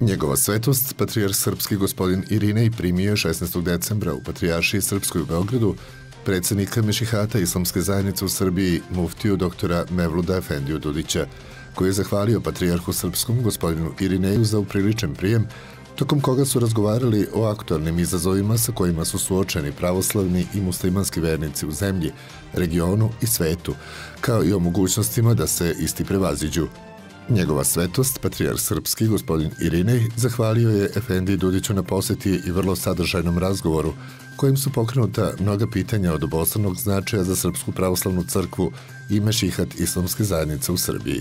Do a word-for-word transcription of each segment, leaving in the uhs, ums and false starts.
Njegova svetost, patrijarh srpski gospodin Irinej, primio je šesnaestog decembra u Patrijaršiji Srpskoj u Beogradu predsjednika Mešihata Islamske zajednice u Srbiji, muftiju doktora Mevluda Efendiju Dudića, koji je zahvalio patrijarhu srpskom gospodinu Irineju za upriličen prijem, tokom koga su razgovarali o aktualnim izazovima sa kojima su suočeni pravoslavni i muslimanski vernici u zemlji, regionu i svetu, kao i o mogućnostima da se isti prevaziđu. Njegova svetost, patrijarh srpski gospodin Irinej, zahvalio je Efendiji Dudiću na posjeti i vrlo sadržajnom razgovoru, kojim su pokrenuta mnoga pitanja od obostranog značaja za Srpsku pravoslavnu crkvu i Mešihat Islamske zajednice u Srbiji.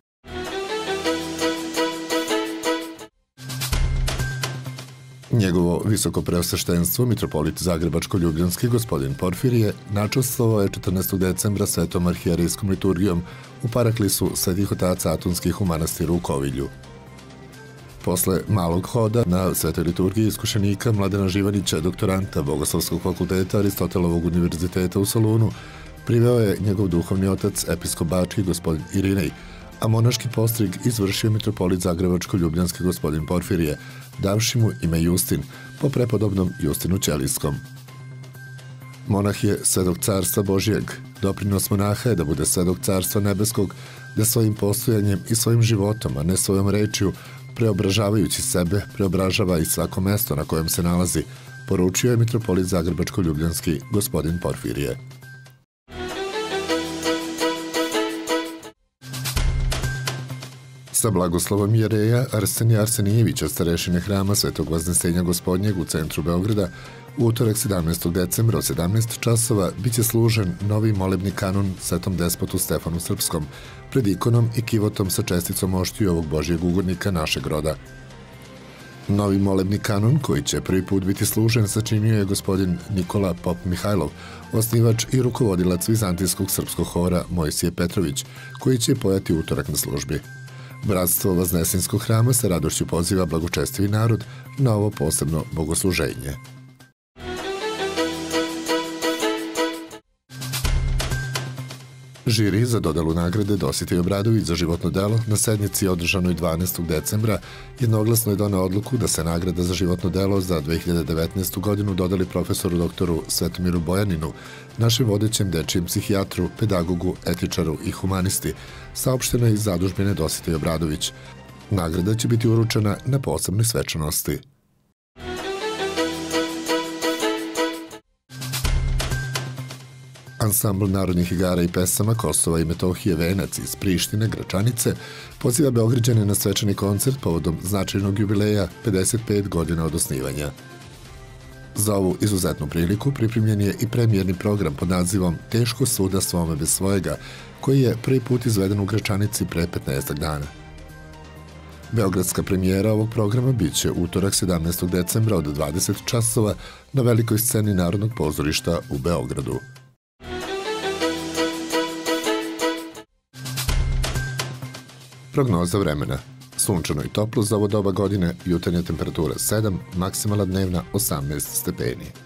Njegovo visoko preosveštenstvo, mitropolit Zagrebačko-ljubljanski gospodin Porfirije, načastvovao je četrnaestog decembra svetom arhijerejskom liturgijom u paraklisu Svetih otaca Atonskih u manastiru u Kovilju. Posle malog hoda na svetoj liturgiji iskušenika Mladena Živanića, doktoranta Bogoslovskog fakulteta Aristotelovog univerziteta u Solunu, priveo je njegov duhovni otac, episkop bački gospodin Irinej, a monaški postrig izvršio mitropolit Zagrebačko-ljubljanski gospodin Porfirije, davši mu ime Justin, po prepodobnom Justinu Ćelijskom. Monah je svedok carstva Božijeg. Doprinos monaha je da bude svedok carstva nebeskog, da svojim postojanjem i svojim životom, a ne svojom rečju, preobražavajući sebe, preobražava i svako mesto na kojem se nalazi, poručio je mitropolit Zagrebačko-ljubljanski gospodin Porfirije. Sa blagoslovom jereja Arsenija Arsenijevića, starešine hrama Svetog Vaznesenja Gospodnjeg u centru Beograda, u utorak sedamnaestog decembra od sedamnaest časova biće služen novi molebni kanun Svetom despotu Stefanu Srpskom, pred ikonom i kivotom sa česticom oštiju ovog Božijeg ugodnika našeg roda. Novi molebni kanun, koji će prvi put biti služen, sačinio je gospodin Nikola Pop Mihajlov, osnivač i rukovodilac vizantijskog srpskog hora Mojsije Petrović, koji će pojati utorak na službi. Bratstvo Vaznesenskog hrama sa radošću poziva blagočestivi narod na ovo posebno bogosluženje. Žiri za dodelu nagrade Dositej Obradović za životno delo na sednici održanoj dvanaestog decembra jednoglasno je doneo odluku da se nagrada za životno delo za dve hiljade devetnaestu godinu dodeli profesoru doktoru Svetomiru Bojaninu, našem vodećem dečijem psihijatru, pedagogu, etičaru i humanisti, saopšteno je iz zadužbine Dositej Obradović. Nagrada će biti uručena na posebnoj svečanosti. Ansambl narodnih igara i pesama Kosova i Metohije Venac iz Prištine, Gračanice, poziva Beograđane na svečani koncert povodom značajnog jubileja pedeset pet godina od osnivanja. Za ovu izuzetnu priliku pripremljen je i premijerni program pod nazivom Teško svuda svome bez svojega, koji je prvi put izveden u Gračanici pre petnaestak dana. Beogradska premijera ovog programa biće utorak sedamnaestog decembra od dvadeset časova na velikoj sceni Narodnog pozorišta u Beogradu. Prognoza vremena. Sunčano i toplo za ovo doba godine, jutarnja temperatura sedam, maksimalna dnevna osamnaest stepeni.